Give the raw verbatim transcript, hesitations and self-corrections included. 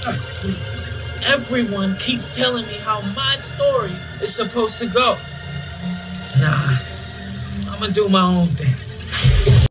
Everyone keeps telling me how my story is supposed to go. Nah, I'm gonna do my own thing.